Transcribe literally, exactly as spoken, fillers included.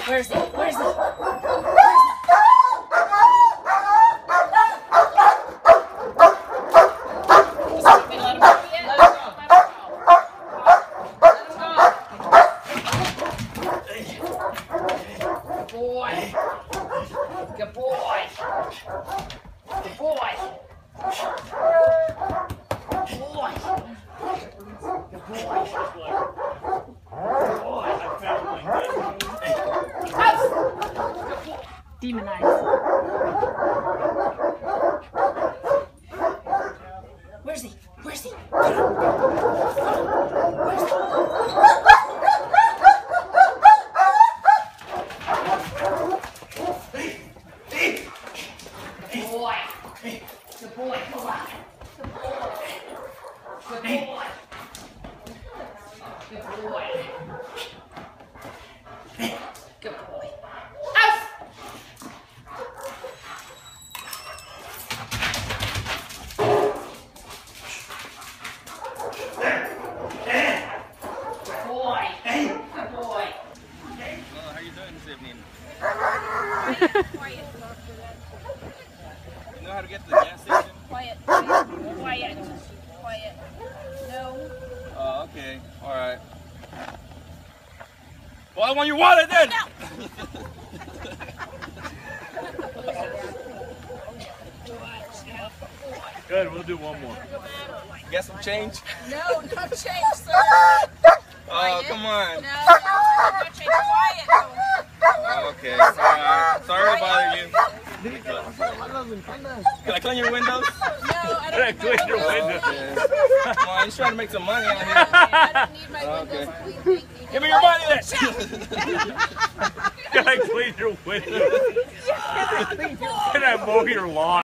Where's he? Where's he? Good boy. Good boy. Good boy. Good boy. Demonized. Where's he? Where's he? Where's he? Boy. Good boy. Come on. Good boy. Good boy. Good boy. Good boy. Out! Good boy. Good boy. Well, how you doing this evening? Quiet. You know how to get to the gas station? Quiet. Quiet. Quiet. Quiet. No. Oh, okay. All right. Well, I want your wallet then. No. Good, we'll do one more. Get some change? No, no change, sir. Oh, come on. No, no, no change. Quiet. Oh, okay. All right. Sorry to bother you. Can I clean your windows? No, I Can I don't clean need your my windows? Okay. Come on, he's trying to make some money out here. I don't need my Okay. windows clean. Thank you. Give me your money then. Can I clean your windows? Can I mow your lawn?